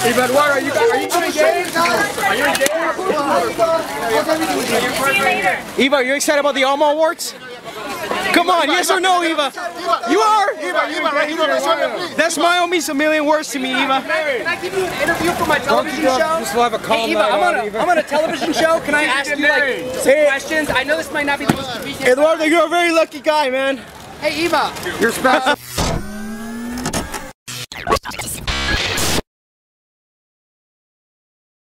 Eva, Eduardo, are you engaged? Are you engaged? See you later. Eva, are you excited about the Alma Awards? Come on, yes or no, Eva? You are? Eva, That smile means a million words to me, Eva. Can I give you an interview for my television show? just have a calm Hey, Eva, I'm on a television show. Can I ask you like some questions? I know this might not be the most convenient. Eduardo, you're a very lucky guy, man. Hey, Eva. You're special.